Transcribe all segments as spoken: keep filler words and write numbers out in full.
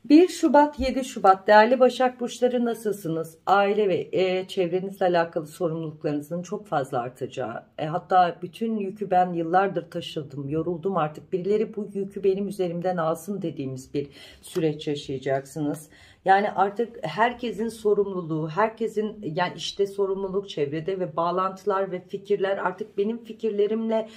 bir Şubat yedi Şubat değerli Başak Burçları, nasılsınız? Aile ve e, çevrenizle alakalı sorumluluklarınızın çok fazla artacağı, e, hatta bütün yükü ben yıllardır taşıdım, yoruldum artık, birileri bu yükü benim üzerimden alsın dediğimiz bir süreç yaşayacaksınız. Yani artık herkesin sorumluluğu, herkesin yani işte sorumluluk, çevrede ve bağlantılar ve fikirler artık benim fikirlerimle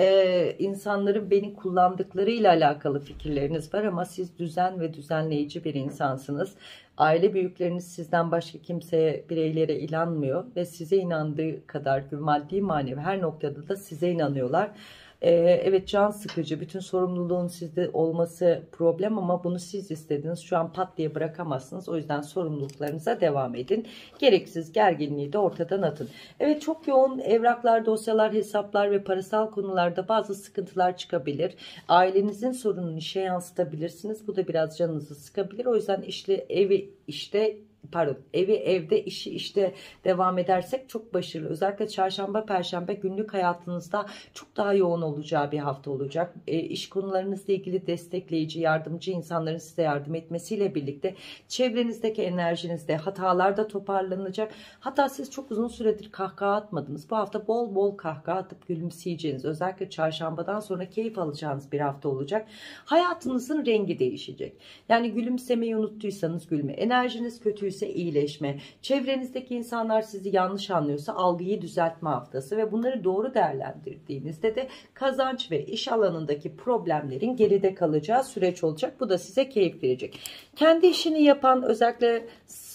e, insanların beni kullandıklarıyla alakalı fikirleriniz var ama siz düzen ve düzenleyici bir insansınız. Aile büyükleriniz sizden başka kimseye, bireylere inanmıyor ve size inandığı kadar maddi manevi her noktada da size inanıyorlar. Ee, evet, can sıkıcı, bütün sorumluluğun sizde olması problem ama bunu siz istediniz, şu an pat diye bırakamazsınız. O yüzden sorumluluklarınıza devam edin, gereksiz gerginliği de ortadan atın. Evet, çok yoğun evraklar, dosyalar, hesaplar ve parasal konularda bazı sıkıntılar çıkabilir. Ailenizin sorununu işe yansıtabilirsiniz, bu da biraz canınızı sıkabilir. O yüzden işle evi işte pardon evi evde, işi işte devam edersek çok başarılı. Özellikle çarşamba perşembe günlük hayatınızda çok daha yoğun olacağı bir hafta olacak. E, iş konularınızla ilgili destekleyici, yardımcı insanların size yardım etmesiyle birlikte çevrenizdeki enerjinizde hatalar da toparlanacak. Hatta siz çok uzun süredir kahkaha atmadınız. Bu hafta bol bol kahkaha atıp gülümseyeceğiniz, özellikle çarşambadan sonra keyif alacağınız bir hafta olacak. Hayatınızın rengi değişecek. Yani gülümsemeyi unuttuysanız gülme, enerjiniz kötüyse iyileşme, çevrenizdeki insanlar sizi yanlış anlıyorsa algıyı düzeltme haftası ve bunları doğru değerlendirdiğinizde de kazanç ve iş alanındaki problemlerin geride kalacağı süreç olacak. Bu da size keyif verecek. Kendi işini yapan, özellikle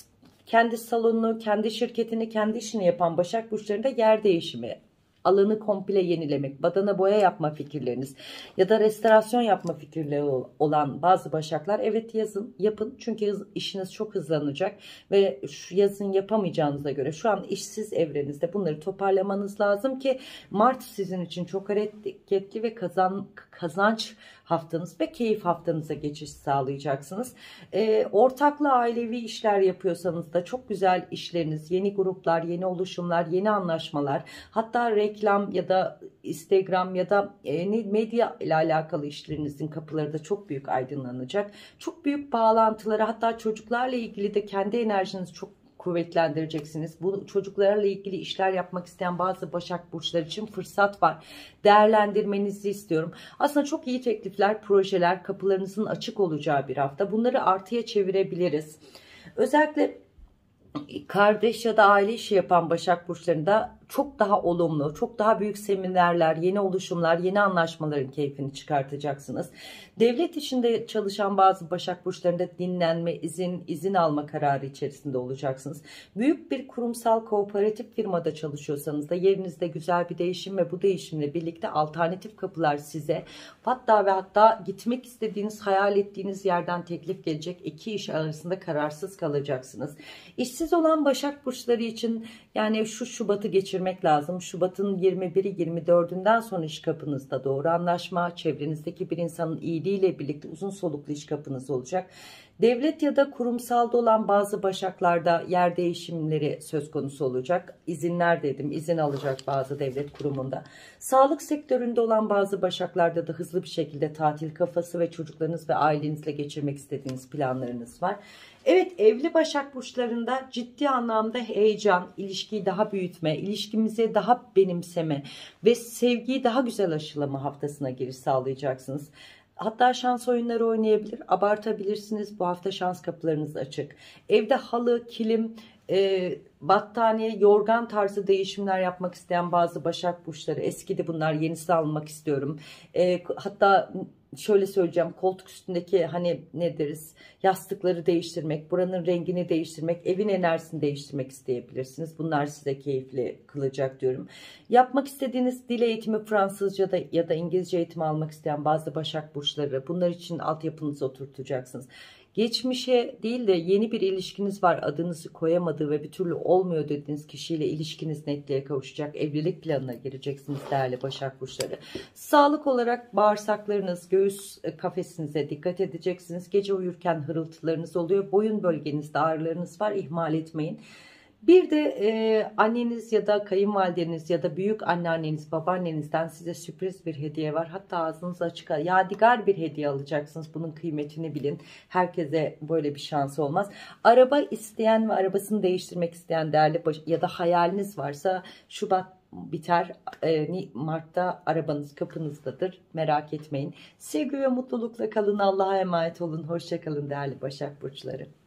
kendi salonunu, kendi şirketini, kendi işini yapan Başak Burçları'nda yer değişimi, alanı komple yenilemek, badana boya yapma fikirleriniz ya da restorasyon yapma fikirleri olan bazı başaklar, evet yazın yapın, çünkü işiniz çok hızlanacak ve şu yazın yapamayacağınıza göre şu an işsiz evrenizde bunları toparlamanız lazım ki Mart sizin için çok hareketli ve kazan, kazanç haftanız ve keyif haftanıza geçiş sağlayacaksınız. E, ortaklı ailevi işler yapıyorsanız da çok güzel işleriniz, yeni gruplar, yeni oluşumlar, yeni anlaşmalar, hatta reklam ya da Instagram ya da e, medya ile alakalı işlerinizin kapıları da çok büyük aydınlanacak. Çok büyük bağlantıları, hatta çocuklarla ilgili de kendi enerjinizi çok kuvvetlendireceksiniz. Bu çocuklarla ilgili işler yapmak isteyen bazı Başak Burçları için fırsat var. Değerlendirmenizi istiyorum. Aslında çok iyi teklifler, projeler kapılarınızın açık olacağı bir hafta. Bunları artıya çevirebiliriz. Özellikle kardeş ya da aile işi yapan Başak Burçları'nda çok daha olumlu, çok daha büyük seminerler, yeni oluşumlar, yeni anlaşmaların keyfini çıkartacaksınız. Devlet işinde çalışan bazı Başak Burçları'nda dinlenme, izin, izin alma kararı içerisinde olacaksınız. Büyük bir kurumsal kooperatif firmada çalışıyorsanız da yerinizde güzel bir değişim ve bu değişimle birlikte alternatif kapılar size, hatta ve hatta gitmek istediğiniz, hayal ettiğiniz yerden teklif gelecek. İki iş arasında kararsız kalacaksınız. İşsiz olan Başak Burçları için yani şu Şubat'ı geçirmek lazım. Şubat'ın yirmi biri yirmi dördünden sonra iş kapınızda doğru anlaşma, çevrenizdeki bir insanın iyiliğiyle birlikte uzun soluklu iş kapınız olacak. Devlet ya da kurumsalda olan bazı başaklarda yer değişimleri söz konusu olacak. İzinler dedim, izin alacak bazı devlet kurumunda. Sağlık sektöründe olan bazı başaklarda da hızlı bir şekilde tatil kafası ve çocuklarınız ve ailenizle geçirmek istediğiniz planlarınız var. Evet, evli Başak Burçlarında ciddi anlamda heyecan, ilişkiyi daha büyütme, ilişkimize daha benimseme ve sevgiyi daha güzel aşılama haftasına giriş sağlayacaksınız. Hatta şans oyunları oynayabilir, abartabilirsiniz. Bu hafta şans kapılarınız açık. Evde halı, kilim, e, battaniye, yorgan tarzı değişimler yapmak isteyen bazı Başak Burçları, eskidi bunlar, yenisi almak istiyorum. E, hatta şöyle söyleyeceğim, koltuk üstündeki hani ne deriz, yastıkları değiştirmek, buranın rengini değiştirmek, evin enerjisini değiştirmek isteyebilirsiniz. Bunlar size keyifli kılacak diyorum. Yapmak istediğiniz dil eğitimi, Fransızca da ya da İngilizce eğitimi almak isteyen bazı Başak Burçları, bunlar için altyapınızı oturtacaksınız. Geçmişe değil de yeni bir ilişkiniz var, adınızı koyamadığı ve bir türlü olmuyor dediğiniz kişiyle ilişkiniz netliğe kavuşacak. Evlilik planına gireceksiniz değerli Başak Burçları. Sağlık olarak bağırsaklarınız, göğüs kafesinize dikkat edeceksiniz. Gece uyurken hırıltılarınız oluyor. Boyun bölgenizde ağrılarınız var, ihmal etmeyin. Bir de e, anneniz ya da kayınvalideniz ya da büyük anneanneniz, babaannenizden size sürpriz bir hediye var. Hatta ağzınız açık, yadigar bir hediye alacaksınız. Bunun kıymetini bilin. Herkese böyle bir şans olmaz. Araba isteyen ve arabasını değiştirmek isteyen değerli baş ya da hayaliniz varsa Şubat biter. E, Mart'ta arabanız kapınızdadır. Merak etmeyin. Sevgi ve mutlulukla kalın. Allah'a emanet olun. Hoşça kalın değerli Başak Burçları.